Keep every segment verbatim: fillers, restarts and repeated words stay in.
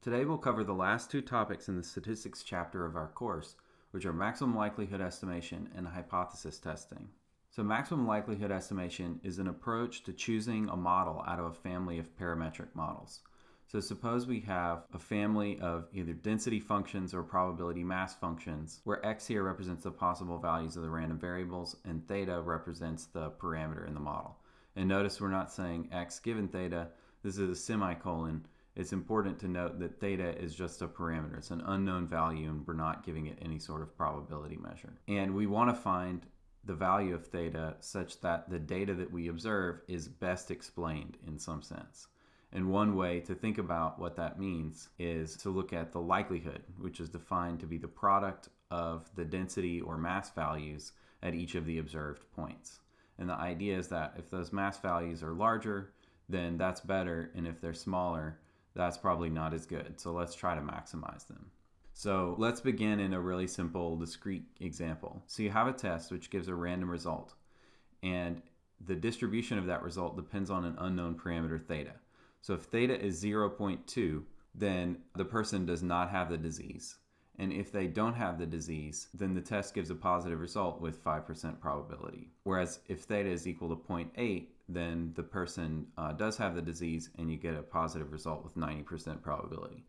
Today we'll cover the last two topics in the statistics chapter of our course, which are maximum likelihood estimation and hypothesis testing. So maximum likelihood estimation is an approach to choosing a model out of a family of parametric models. So suppose we have a family of either density functions or probability mass functions, where x here represents the possible values of the random variables and theta represents the parameter in the model. And notice we're not saying x given theta, this is a semicolon. It's important to note that theta is just a parameter. It's an unknown value and we're not giving it any sort of probability measure. And we want to find the value of theta such that the data that we observe is best explained in some sense. And one way to think about what that means is to look at the likelihood, which is defined to be the product of the density or mass values at each of the observed points. And the idea is that if those mass values are larger, then that's better, and if they're smaller, that's probably not as good. So let's try to maximize them. So let's begin in a really simple discrete example. So you have a test which gives a random result, and the distribution of that result depends on an unknown parameter theta. So if theta is zero point two, then the person does not have the disease. And if they don't have the disease, then the test gives a positive result with five percent probability. Whereas if theta is equal to zero point eight, then the person uh, does have the disease and you get a positive result with ninety percent probability.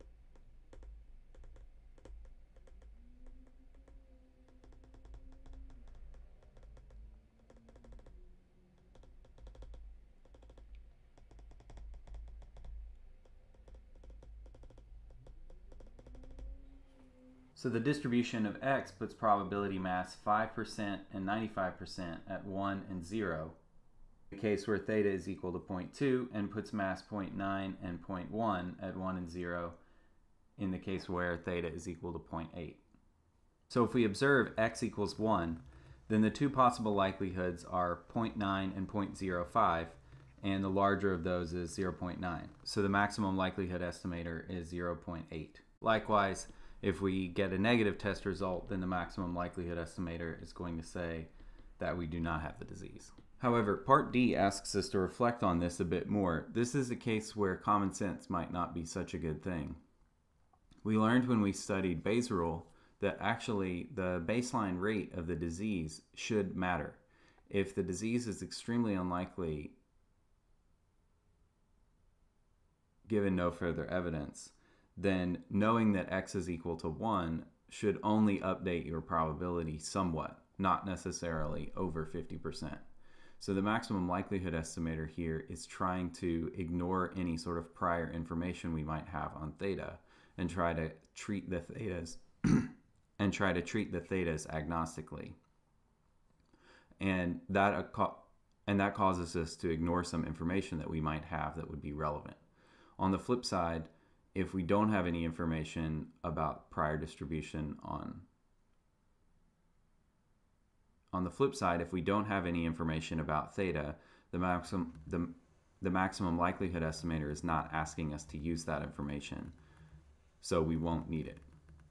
So the distribution of x puts probability mass five percent and ninety-five percent at one and zero. The case where theta is equal to zero point two, and puts mass zero point nine and zero point one at one and zero in the case where theta is equal to zero point eight. So if we observe x equals one, then the two possible likelihoods are zero point nine and zero point zero five, and the larger of those is zero point nine. So the maximum likelihood estimator is zero point eight. Likewise, if we get a negative test result, then the maximum likelihood estimator is going to say that we do not have the disease. However, Part D asks us to reflect on this a bit more. This is a case where common sense might not be such a good thing. We learned when we studied Bayes' rule that actually the baseline rate of the disease should matter. If the disease is extremely unlikely, given no further evidence, then knowing that x is equal to one should only update your probability somewhat, not necessarily over fifty percent. So the maximum likelihood estimator here is trying to ignore any sort of prior information we might have on theta and try to treat the thetas and try to treat the thetas agnostically. And that and that causes us to ignore some information that we might have that would be relevant. On the flip side, if we don't have any information about prior distribution on on the flip side, if we don't have any information about theta, the maximum the, the maximum likelihood estimator is not asking us to use that information, so we won't need it.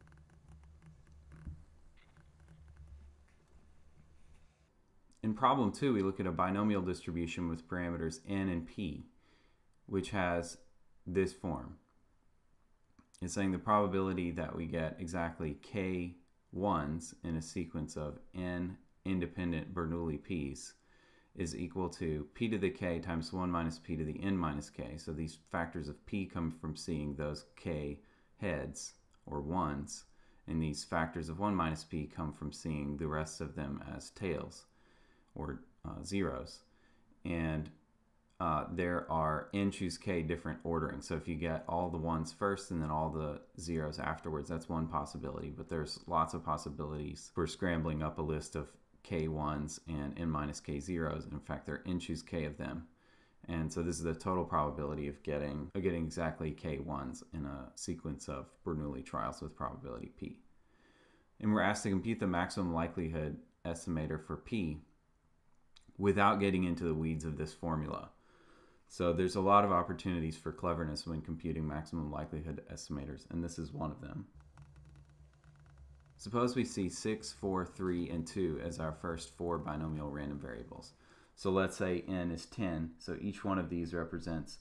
In problem two, we look at a binomial distribution with parameters n and p, which has this form. It's saying the probability that we get exactly k ones in a sequence of n independent Bernoulli p's is equal to p to the k times one minus p to the n minus k. So these factors of p come from seeing those k heads or ones, and these factors of one minus p come from seeing the rest of them as tails or uh, zeros. And Uh, there are n choose k different ordering. So if you get all the ones first and then all the zeros afterwards, that's one possibility. But there's lots of possibilities for scrambling up a list of k ones and n minus k zeros. In fact, there are n choose k of them. And so this is the total probability of getting, of getting exactly k ones in a sequence of Bernoulli trials with probability p. And we're asked to compute the maximum likelihood estimator for p without getting into the weeds of this formula. So there's a lot of opportunities for cleverness when computing maximum likelihood estimators, and this is one of them. Suppose we see six, four, three, and two as our first four binomial random variables. So let's say n is ten, so each one of these represents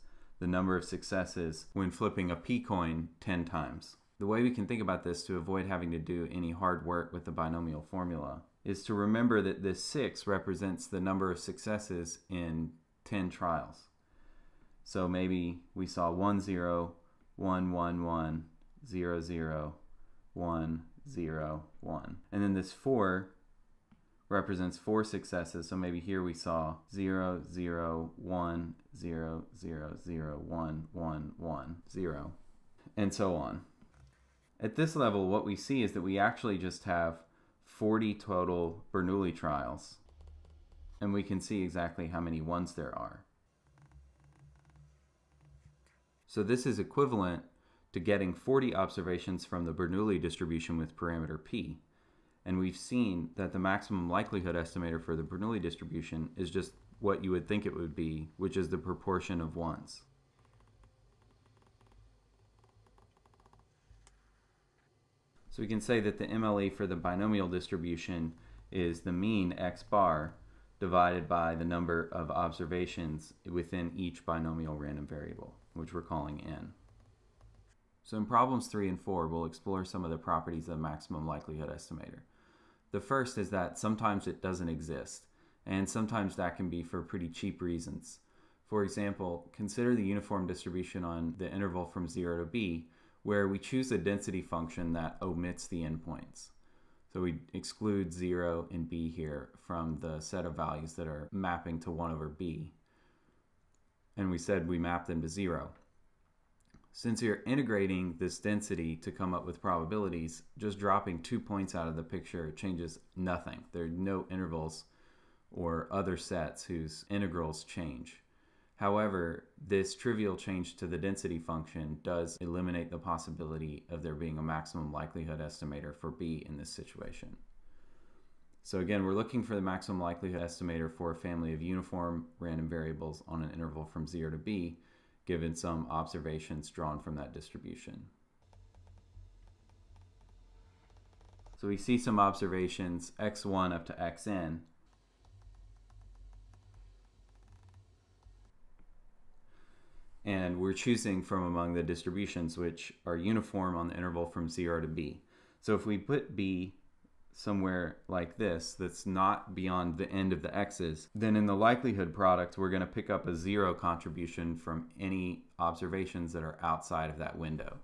the number of successes when flipping a P coin ten times. The way we can think about this to avoid having to do any hard work with the binomial formula is to remember that this six represents the number of successes in ten trials. So maybe we saw one, zero, one, one, one, zero, zero, one, zero, one. And then this four represents four successes. So maybe here we saw zero, zero, one, zero, zero, zero, one, one, one, zero, and so on. At this level, what we see is that we actually just have forty total Bernoulli trials, and we can see exactly how many ones there are. So this is equivalent to getting forty observations from the Bernoulli distribution with parameter P. And we've seen that the maximum likelihood estimator for the Bernoulli distribution is just what you would think it would be, which is the proportion of ones. So we can say that the M L E for the binomial distribution is the mean x bar divided by the number of observations within each binomial random variable, which we're calling n. So in problems three and four, we'll explore some of the properties of the maximum likelihood estimator. The first is that sometimes it doesn't exist, and sometimes that can be for pretty cheap reasons. For example, consider the uniform distribution on the interval from zero to b, where we choose a density function that omits the endpoints. So we exclude zero and b here from the set of values that are mapping to one over b, and we said we map them to zero. Since you're integrating this density to come up with probabilities, just dropping two points out of the picture changes nothing. There are no intervals or other sets whose integrals change. However, this trivial change to the density function does eliminate the possibility of there being a maximum likelihood estimator for b in this situation. So again, we're looking for the maximum likelihood estimator for a family of uniform random variables on an interval from zero to b, given some observations drawn from that distribution. So we see some observations x one up to xn. And we're choosing from among the distributions which are uniform on the interval from zero to b. So if we put b somewhere like this that's not beyond the end of the x's, then in the likelihood product we're going to pick up a zero contribution from any observations that are outside of that window.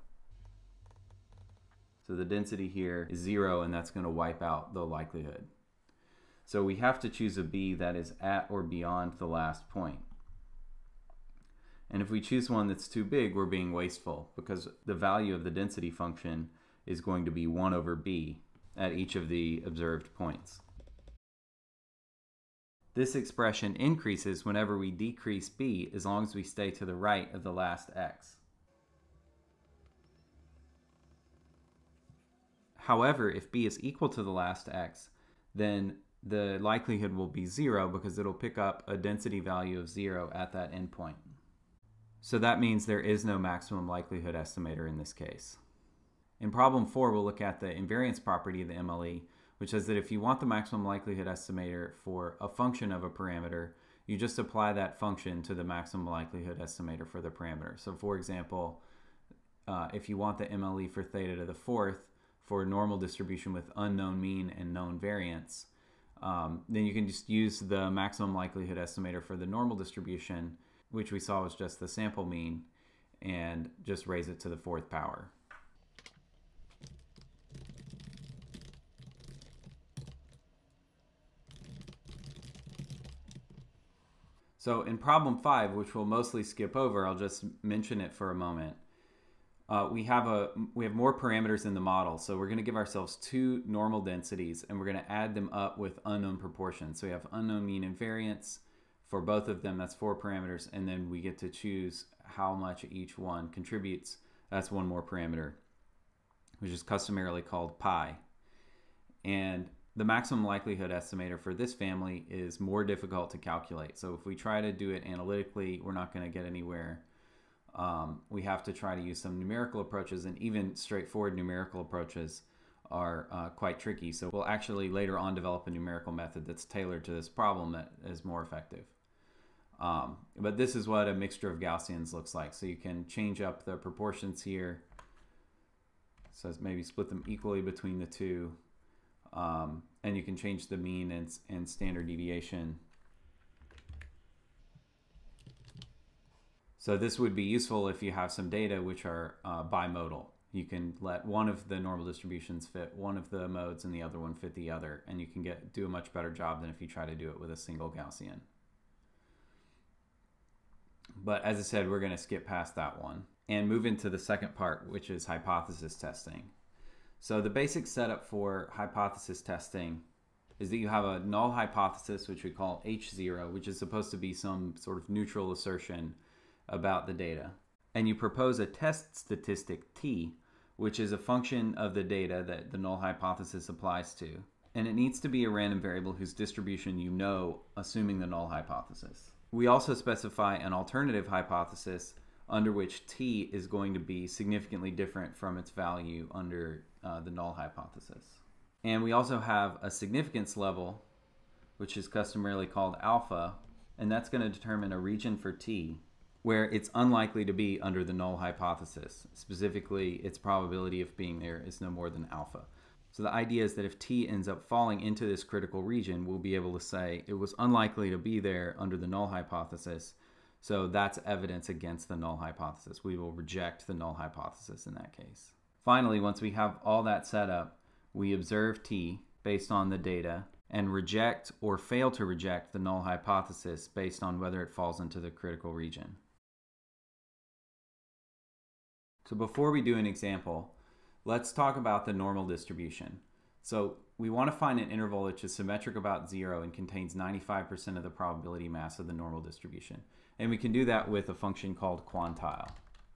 So the density here is zero, and that's going to wipe out the likelihood. So we have to choose a b that is at or beyond the last point. And if we choose one that's too big, we're being wasteful, because the value of the density function is going to be one over b at each of the observed points. This expression increases whenever we decrease b, as long as we stay to the right of the last x. However, if b is equal to the last x, then the likelihood will be zero, because it'll pick up a density value of zero at that endpoint. So that means there is no maximum likelihood estimator in this case. In problem four, we'll look at the invariance property of the M L E, which says that if you want the maximum likelihood estimator for a function of a parameter, you just apply that function to the maximum likelihood estimator for the parameter. So for example, uh, if you want the M L E for theta to the fourth for a normal distribution with unknown mean and known variance, um, then you can just use the maximum likelihood estimator for the normal distribution, which we saw was just the sample mean, and just raise it to the fourth power. So in problem five, which we'll mostly skip over, I'll just mention it for a moment. Uh, we have a we have more parameters in the model, so we're going to give ourselves two normal densities, and we're going to add them up with unknown proportions. So we have unknown mean and variance for both of them. That's four parameters, and then we get to choose how much each one contributes. That's one more parameter, which is customarily called pi. And the maximum likelihood estimator for this family is more difficult to calculate. So if we try to do it analytically, we're not going to get anywhere. Um, we have to try to use some numerical approaches, and even straightforward numerical approaches are uh, quite tricky. So we'll actually later on develop a numerical method that's tailored to this problem that is more effective. Um, but this is what a mixture of Gaussians looks like. So you can change up the proportions here. So maybe split them equally between the two. Um, and you can change the mean and, and standard deviation. So this would be useful if you have some data which are uh, bimodal. You can let one of the normal distributions fit one of the modes and the other one fit the other, and you can get do a much better job than if you try to do it with a single Gaussian. But as I said, we're going to skip past that one and move into the second part, which is hypothesis testing. So the basic setup for hypothesis testing is that you have a null hypothesis, which we call H zero, which is supposed to be some sort of neutral assertion about the data. And you propose a test statistic T, which is a function of the data that the null hypothesis applies to. And it needs to be a random variable whose distribution you know, assuming the null hypothesis. We also specify an alternative hypothesis under which T is going to be significantly different from its value under uh, the null hypothesis. And we also have a significance level, which is customarily called alpha, and that's going to determine a region for T where it's unlikely to be under the null hypothesis. Specifically, its probability of being there is no more than alpha. So the idea is that if T ends up falling into this critical region, we'll be able to say it was unlikely to be there under the null hypothesis. So that's evidence against the null hypothesis. We will reject the null hypothesis in that case. Finally, once we have all that set up, we observe T based on the data and reject or fail to reject the null hypothesis based on whether it falls into the critical region. So before we do an example, let's talk about the normal distribution. So we want to find an interval which is symmetric about zero and contains ninety-five percent of the probability mass of the normal distribution. And we can do that with a function called quantile.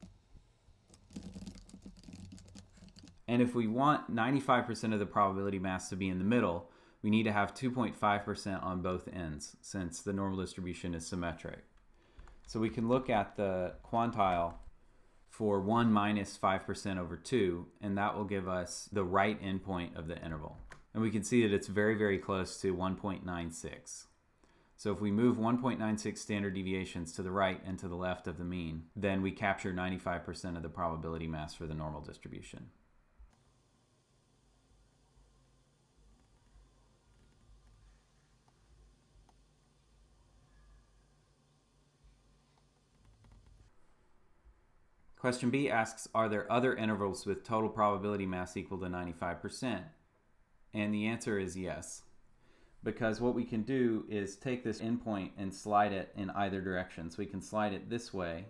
And if we want ninety-five percent of the probability mass to be in the middle, we need to have two point five percent on both ends, since the normal distribution is symmetric. So we can look at the quantile for one minus five percent over two, and that will give us the right endpoint of the interval. And we can see that it's very, very close to one point nine six. So if we move one point nine six standard deviations to the right and to the left of the mean, then we capture ninety-five percent of the probability mass for the normal distribution. Question B asks, are there other intervals with total probability mass equal to ninety-five percent? And the answer is yes. Because what we can do is take this endpoint and slide it in either direction. So we can slide it this way,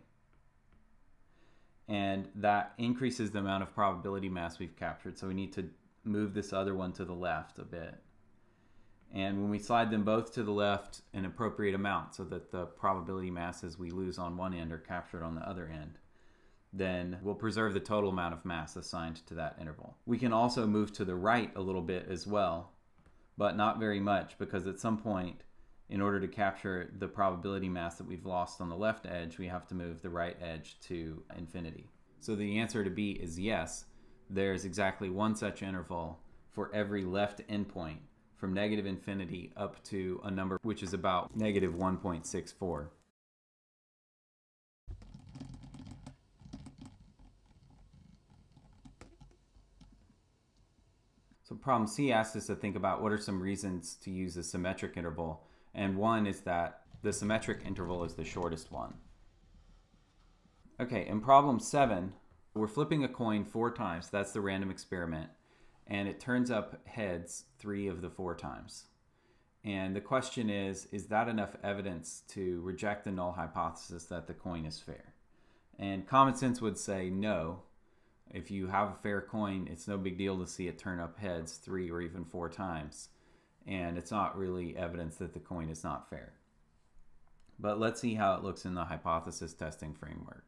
and that increases the amount of probability mass we've captured. So we need to move this other one to the left a bit. And when we slide them both to the left an appropriate amount so that the probability masses we lose on one end are captured on the other end, then we'll preserve the total amount of mass assigned to that interval. We can also move to the right a little bit as well, but not very much, because at some point, in order to capture the probability mass that we've lost on the left edge, we have to move the right edge to infinity. So the answer to B is yes. There's exactly one such interval for every left endpoint from negative infinity up to a number which is about negative one point six four. So problem C asks us to think about what are some reasons to use a symmetric interval, and one is that the symmetric interval is the shortest one. Okay, in problem seven, we're flipping a coin four times, that's the random experiment, and it turns up heads three of the four times. And the question is, is that enough evidence to reject the null hypothesis that the coin is fair? And common sense would say no. If you have a fair coin, it's no big deal to see it turn up heads three or even four times. And it's not really evidence that the coin is not fair. But let's see how it looks in the hypothesis testing framework.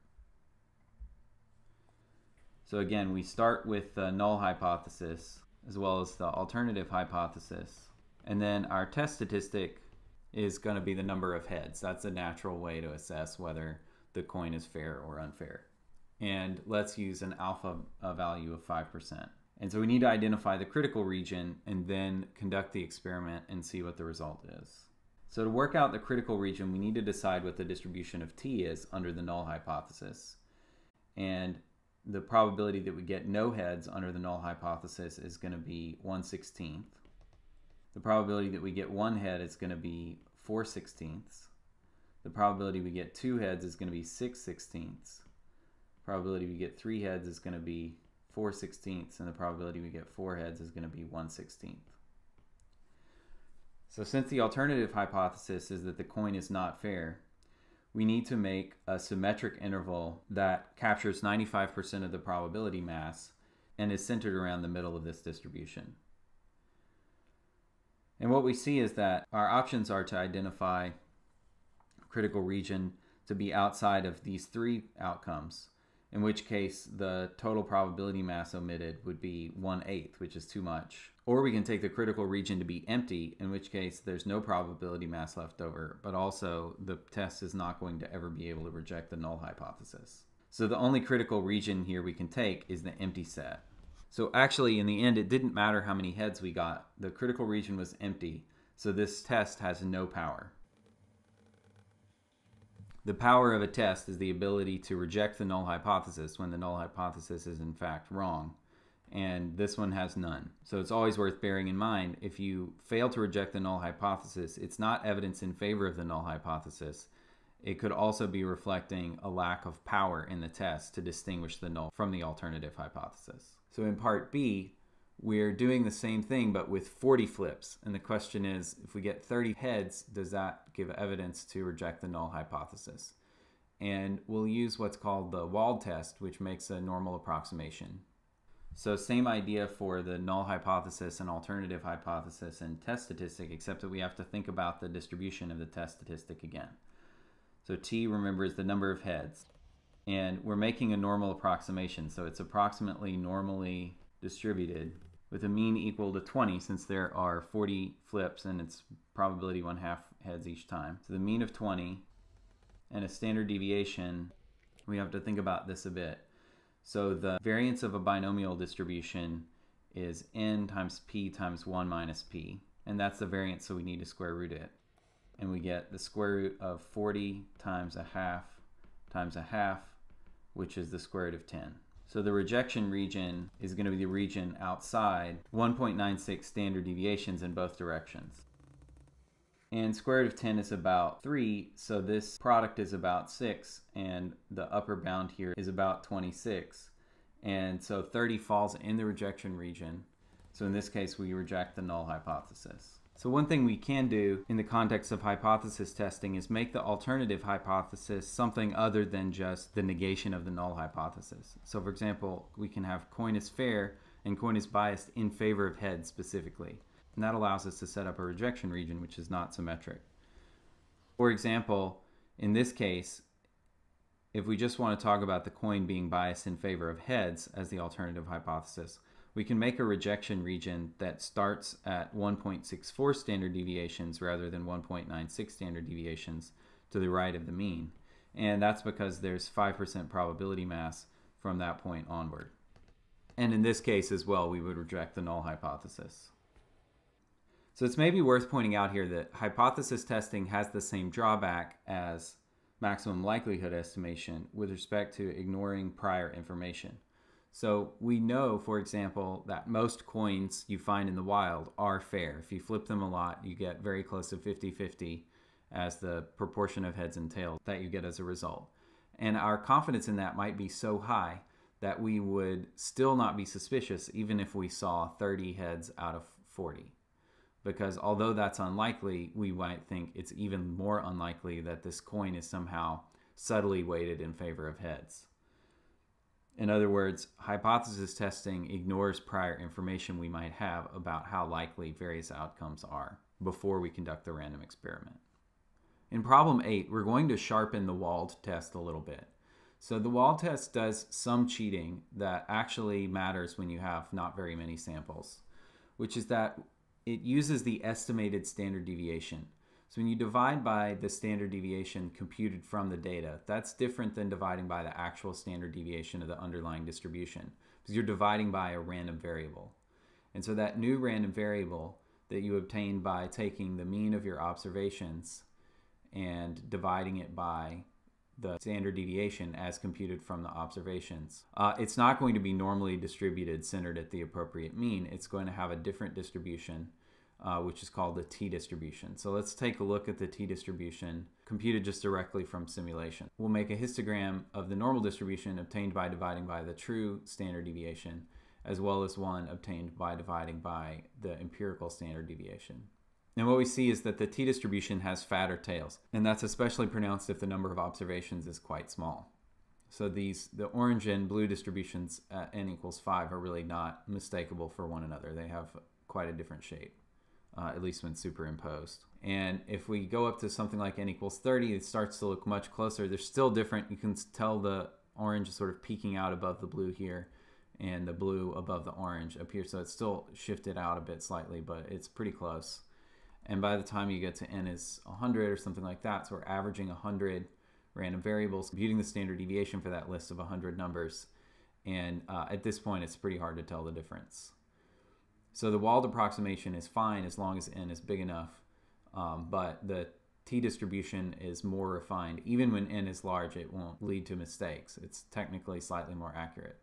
So again, we start with the null hypothesis as well as the alternative hypothesis. And then our test statistic is going to be the number of heads. That's a natural way to assess whether the coin is fair or unfair. And let's use an alpha value of five percent. And so we need to identify the critical region and then conduct the experiment and see what the result is. So to work out the critical region, we need to decide what the distribution of t is under the null hypothesis. And the probability that we get no heads under the null hypothesis is going to be one sixteenth. The probability that we get one head is going to be four sixteenths. The probability we get two heads is going to be six sixteenths. Probability we get three heads is going to be four sixteenths, and the probability we get four heads is going to be one sixteenth. So since the alternative hypothesis is that the coin is not fair, we need to make a symmetric interval that captures ninety-five percent of the probability mass and is centered around the middle of this distribution. And what we see is that our options are to identify critical region to be outside of these three outcomes, in which case the total probability mass omitted would be one eighth, which is too much. Or we can take the critical region to be empty, in which case there's no probability mass left over, but also the test is not going to ever be able to reject the null hypothesis. So the only critical region here we can take is the empty set. So actually, in the end, it didn't matter how many heads we got. The critical region was empty, so this test has no power. The power of a test is the ability to reject the null hypothesis when the null hypothesis is in fact wrong. And this one has none. So it's always worth bearing in mind, if you fail to reject the null hypothesis, it's not evidence in favor of the null hypothesis. It could also be reflecting a lack of power in the test to distinguish the null from the alternative hypothesis. So in part B, we're doing the same thing but with forty flips. And the question is, if we get thirty heads, does that give evidence to reject the null hypothesis? And we'll use what's called the Wald test, which makes a normal approximation. So same idea for the null hypothesis and alternative hypothesis and test statistic, except that we have to think about the distribution of the test statistic again. So t, remember, is the number of heads. And we're making a normal approximation, so it's approximately normally distributed with a mean equal to twenty, since there are forty flips and it's probability one half heads each time. So the mean of twenty and a standard deviation, we have to think about this a bit. So the variance of a binomial distribution is n times p times one minus p. And that's the variance, so we need to square root it. And we get the square root of forty times a half times a half, which is the square root of ten. So the rejection region is going to be the region outside one point nine six standard deviations in both directions. And square root of ten is about three, so this product is about six, and the upper bound here is about twenty-six. And so thirty falls in the rejection region. So in this case, we reject the null hypothesis. So one thing we can do in the context of hypothesis testing is make the alternative hypothesis something other than just the negation of the null hypothesis. So for example, we can have coin is fair and coin is biased in favor of heads specifically. And that allows us to set up a rejection region which is not symmetric. For example, in this case, if we just want to talk about the coin being biased in favor of heads as the alternative hypothesis, we can make a rejection region that starts at one point six four standard deviations rather than one point nine six standard deviations to the right of the mean. And that's because there's five percent probability mass from that point onward. And in this case as well, we would reject the null hypothesis. So it's maybe worth pointing out here that hypothesis testing has the same drawback as maximum likelihood estimation with respect to ignoring prior information. So we know, for example, that most coins you find in the wild are fair. If you flip them a lot, you get very close to fifty fifty as the proportion of heads and tails that you get as a result. And our confidence in that might be so high that we would still not be suspicious even if we saw thirty heads out of forty. Because although that's unlikely, we might think it's even more unlikely that this coin is somehow subtly weighted in favor of heads. In other words, hypothesis testing ignores prior information we might have about how likely various outcomes are before we conduct the random experiment. In problem eight, we're going to sharpen the Wald test a little bit. So the Wald test does some cheating that actually matters when you have not very many samples, which is that it uses the estimated standard deviation. So when you divide by the standard deviation computed from the data, that's different than dividing by the actual standard deviation of the underlying distribution, because you're dividing by a random variable. And so that new random variable, that you obtain by taking the mean of your observations and dividing it by the standard deviation as computed from the observations. Uh, it's not going to be normally distributed centered at the appropriate mean. It's going to have a different distribution, uh, which is called the t-distribution. So let's take a look at the t-distribution computed just directly from simulation. We'll make a histogram of the normal distribution obtained by dividing by the true standard deviation, as well as one obtained by dividing by the empirical standard deviation. And what we see is that the t-distribution has fatter tails, and that's especially pronounced if the number of observations is quite small. So these, the orange and blue distributions at n equals five are really not mistakable for one another. They have quite a different shape, uh, at least when superimposed. And if we go up to something like n equals thirty, it starts to look much closer. They're still different. You can tell the orange is sort of peeking out above the blue here, and the blue above the orange up here. So it's still shifted out a bit slightly, but it's pretty close. And by the time you get to n is one hundred or something like that, so we're averaging one hundred random variables, computing the standard deviation for that list of one hundred numbers. And uh, at this point, it's pretty hard to tell the difference. So the Wald approximation is fine as long as n is big enough, um, but the t-distribution is more refined. Even when n is large, it won't lead to mistakes. It's technically slightly more accurate.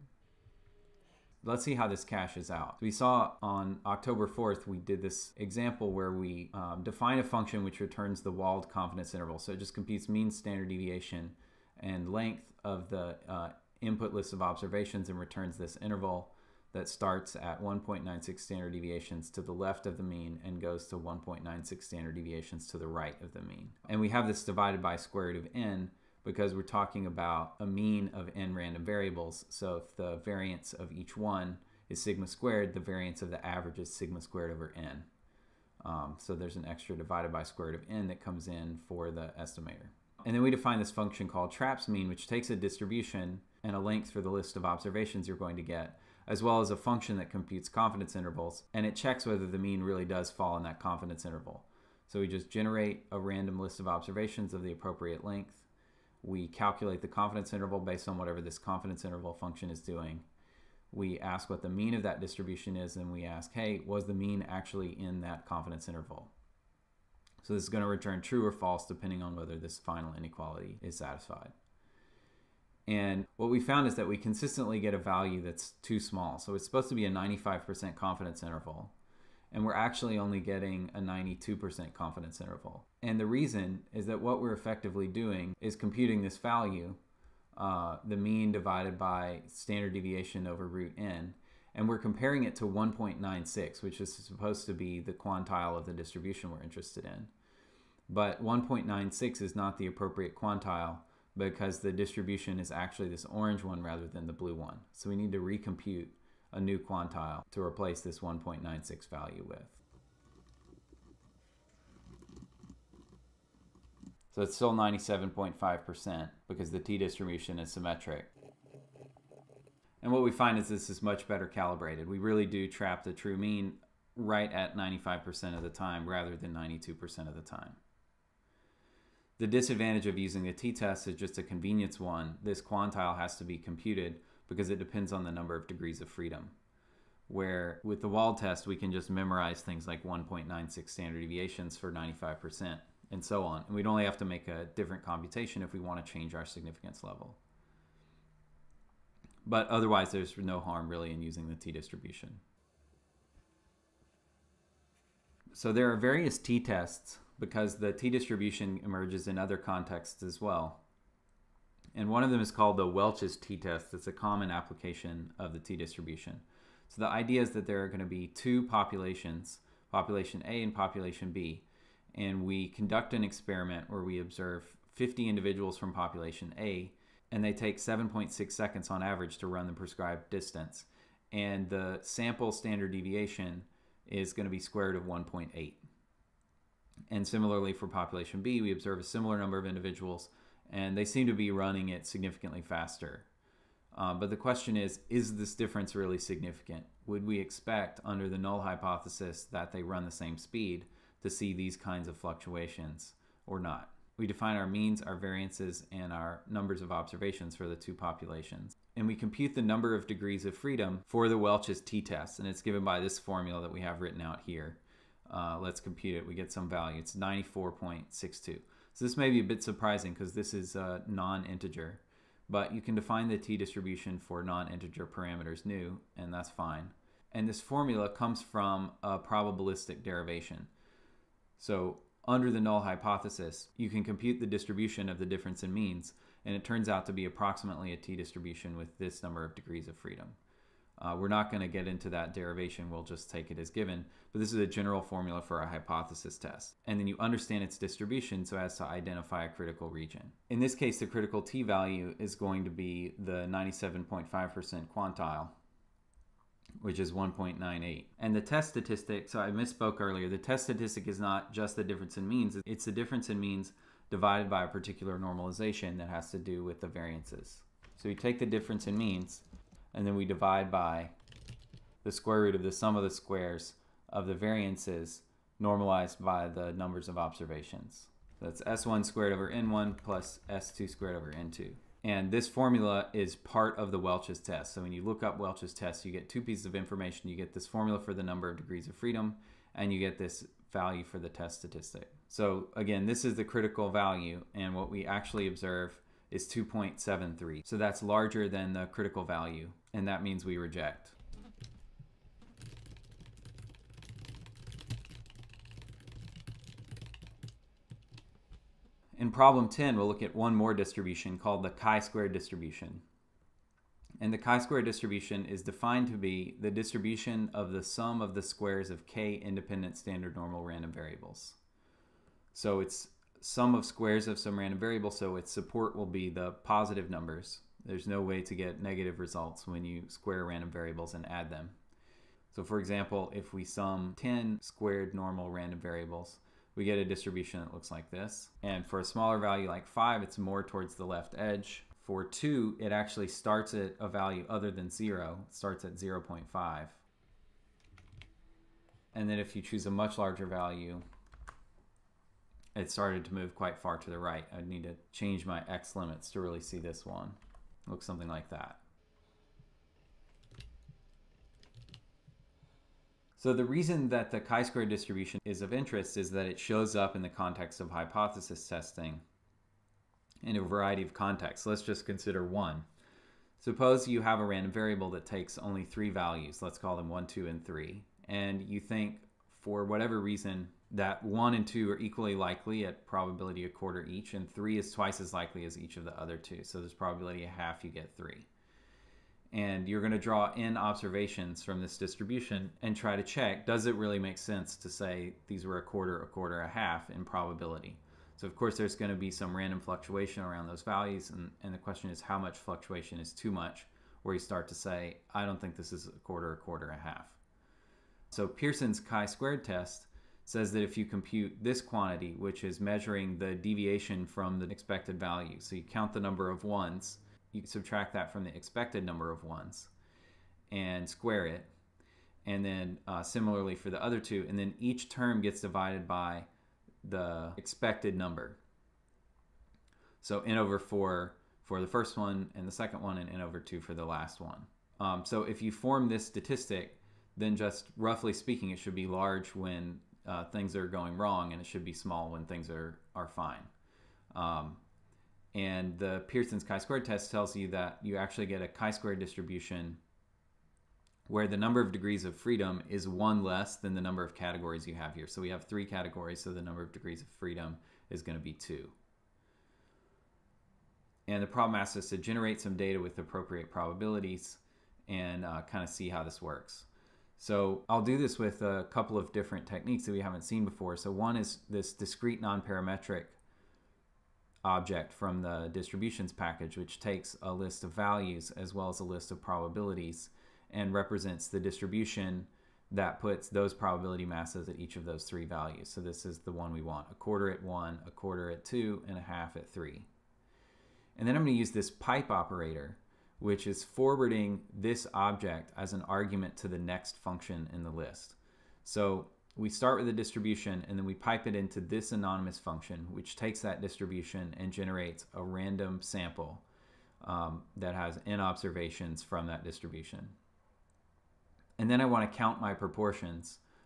Let's see how this caches out. We saw on October fourth, we did this example where we um, define a function which returns the Wald confidence interval. So it just computes mean, standard deviation, and length of the uh, input list of observations and returns this interval that starts at one point nine six standard deviations to the left of the mean and goes to one point nine six standard deviations to the right of the mean. And we have this divided by square root of n, because we're talking about a mean of n random variables. So if the variance of each one is sigma squared, the variance of the average is sigma squared over n. Um, so there's an extra divided by square root of n that comes in for the estimator. And then we define this function called traps mean, which takes a distribution and a length for the list of observations you're going to get, as well as a function that computes confidence intervals, and it checks whether the mean really does fall in that confidence interval. So we just generate a random list of observations of the appropriate length. We calculate the confidence interval based on whatever this confidence interval function is doing. We ask what the mean of that distribution is, and we ask, hey, was the mean actually in that confidence interval? So this is going to return true or false depending on whether this final inequality is satisfied. And what we found is that we consistently get a value that's too small. So it's supposed to be a ninety-five percent confidence interval, and we're actually only getting a ninety-two percent confidence interval. And the reason is that what we're effectively doing is computing this value, uh, the mean divided by standard deviation over root n, and we're comparing it to one point nine six, which is supposed to be the quantile of the distribution we're interested in. But one point nine six is not the appropriate quantile because the distribution is actually this orange one rather than the blue one. So we need to recompute a new quantile to replace this one point nine six value with. So it's still ninety-seven point five percent because the t-distribution is symmetric. And what we find is this is much better calibrated. We really do trap the true mean right at ninety-five percent of the time rather than ninety-two percent of the time. The disadvantage of using the t-test is just a convenience one. This quantile has to be computed because it depends on the number of degrees of freedom. Where with the Wald test, we can just memorize things like one point nine six standard deviations for ninety-five percent and so on. And we'd only have to make a different computation if we want to change our significance level. But otherwise, there's no harm really in using the t-distribution. So there are various t-tests because the t-distribution emerges in other contexts as well. And one of them is called the Welch's t-test. It's a common application of the t-distribution. So the idea is that there are going to be two populations, population A and population B, and we conduct an experiment where we observe fifty individuals from population A, and they take seven point six seconds on average to run the prescribed distance. And the sample standard deviation is going to be square root of one point eight. And similarly for population B, we observe a similar number of individuals, and they seem to be running it significantly faster. Um, but the question is, is this difference really significant? Would we expect under the null hypothesis that they run the same speed to see these kinds of fluctuations or not? We define our means, our variances, and our numbers of observations for the two populations. And we compute the number of degrees of freedom for the Welch's t-test, and it's given by this formula that we have written out here. Uh, let's compute it. We get some value. It's ninety-four point six two. So this may be a bit surprising because this is a non-integer, but you can define the t-distribution for non-integer parameters new, and that's fine. And this formula comes from a probabilistic derivation. So under the null hypothesis, you can compute the distribution of the difference in means, and it turns out to be approximately a t-distribution with this number of degrees of freedom. Uh, we're not going to get into that derivation, we'll just take it as given, but this is a general formula for a hypothesis test. And then you understand its distribution so as to identify a critical region. In this case, the critical t-value is going to be the ninety-seven point five percent quantile, which is one point nine eight. And the test statistic, so I misspoke earlier, the test statistic is not just the difference in means, it's the difference in means divided by a particular normalization that has to do with the variances. So we take the difference in means, and then we divide by the square root of the sum of the squares of the variances normalized by the numbers of observations. So that's S one squared over N one plus S two squared over N two. And this formula is part of the Welch's test. So when you look up Welch's test, you get two pieces of information. You get this formula for the number of degrees of freedom, and you get this value for the test statistic. So again, this is the critical value, and what we actually observe is two point seven three. So that's larger than the critical value, and that means we reject. In problem ten, we'll look at one more distribution called the chi-squared distribution. And the chi-squared distribution is defined to be the distribution of the sum of the squares of k independent standard normal random variables. So it's sum of squares of some random variable, so its support will be the positive numbers. There's no way to get negative results when you square random variables and add them. So for example, if we sum ten squared normal random variables, we get a distribution that looks like this. And for a smaller value like five, it's more towards the left edge. For two, it actually starts at a value other than zero. It starts at zero point five. And then if you choose a much larger value, it started to move quite far to the right. I'd need to change my X limits to really see this one. It looks something like that. So the reason that the chi-squared distribution is of interest is that it shows up in the context of hypothesis testing in a variety of contexts. Let's just consider one. Suppose you have a random variable that takes only three values. Let's call them one, two, and three. And you think, for whatever reason, that one and two are equally likely at probability a quarter each, and three is twice as likely as each of the other two. So there's probability a half you get three. And you're going to draw n observations from this distribution and try to check, does it really make sense to say these were a quarter, a quarter, a half in probability? So of course there's going to be some random fluctuation around those values, and, and the question is how much fluctuation is too much, where you start to say, I don't think this is a quarter, a quarter, a half. So Pearson's chi-squared test says that if you compute this quantity, which is measuring the deviation from the expected value, so you count the number of ones, you subtract that from the expected number of ones and square it, and then uh, similarly for the other two, and then each term gets divided by the expected number. So n over four for the first one and the second one, and n over two for the last one. Um, so if you form this statistic, then just roughly speaking, it should be large when uh, things are going wrong, and it should be small when things are, are fine. Um, and the Pearson's chi-squared test tells you that you actually get a chi-squared distribution where the number of degrees of freedom is one less than the number of categories you have here. So we have three categories, so the number of degrees of freedom is going to be two. And the problem asks us to generate some data with appropriate probabilities and uh, kind of see how this works. So I'll do this with a couple of different techniques that we haven't seen before. So one is this discrete non-parametric object from the distributions package, which takes a list of values as well as a list of probabilities and represents the distribution that puts those probability masses at each of those three values. So this is the one we want: a quarter at one, a quarter at two, and a half at three. And then I'm going to use this pipe operator, which is forwarding this object as an argument to the next function in the list. So we start with a distribution, and then we pipe it into this anonymous function, which takes that distribution and generates a random sample um, that has n observations from that distribution. And then I want to count my proportions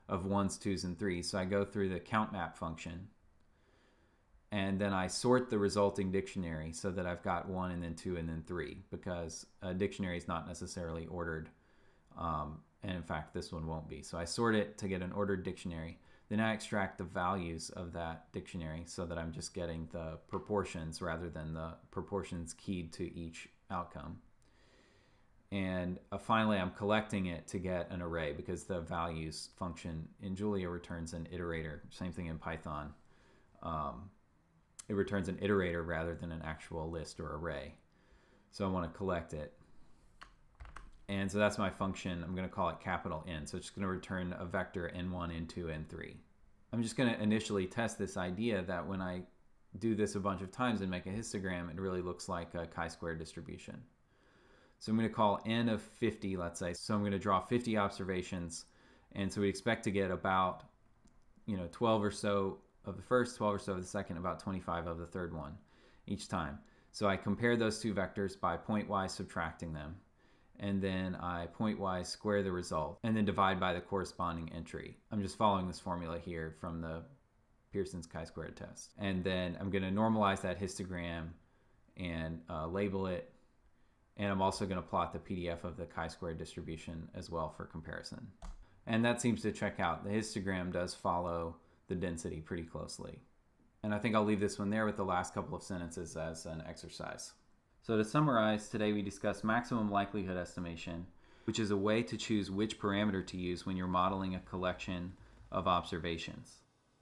of ones, twos, and threes. So I go through the count map function, and then I sort the resulting dictionary so that I've got one and then two and then three, because a dictionary is not necessarily ordered. Um, and in fact, this one won't be. So I sort it to get an ordered dictionary. Then I extract the values of that dictionary so that I'm just getting the proportions rather than the proportions keyed to each outcome. And uh, finally, I'm collecting it to get an array, because the values function in Julia returns an iterator. Same thing in Python. Um, it returns an iterator rather than an actual list or array. So I want to collect it. And so that's my function. I'm going to call it capital N. So it's just going to return a vector N one, N two, N three. I'm just going to initially test this idea that when I do this a bunch of times and make a histogram, it really looks like a chi-square distribution. So I'm going to call N of fifty, let's say. So I'm going to draw fifty observations. And so we expect to get about, you know, twelve or so of the first, twelve or so of the second, about twenty-five of the third one each time. So I compare those two vectors by pointwise subtracting them. And then I pointwise square the result and then divide by the corresponding entry. I'm just following this formula here from the Pearson's chi-squared test. And then I'm going to normalize that histogram and uh, label it. And I'm also going to plot the P D F of the chi-squared distribution as well for comparison. And that seems to check out. The histogram does follow the density pretty closely. And I think I'll leave this one there with the last couple of sentences as an exercise. So to summarize, today we discussed maximum likelihood estimation, which is a way to choose which parameter to use when you're modeling a collection of observations.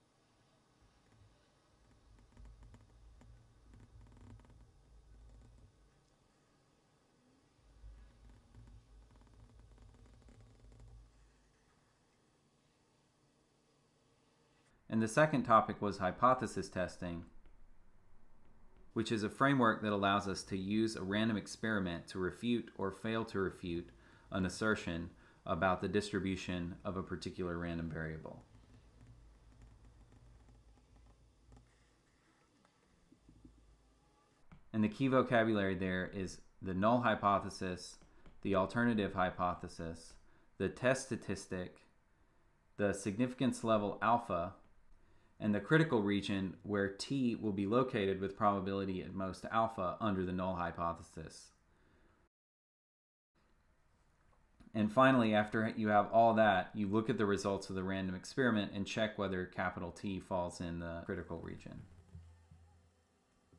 And the second topic was hypothesis testing, which is a framework that allows us to use a random experiment to refute or fail to refute an assertion about the distribution of a particular random variable. And the key vocabulary there is the null hypothesis, the alternative hypothesis, the test statistic, the significance level alpha, and the critical region where T will be located with probability at most alpha under the null hypothesis. And finally, after you have all that, you look at the results of the random experiment and check whether capital T falls in the critical region.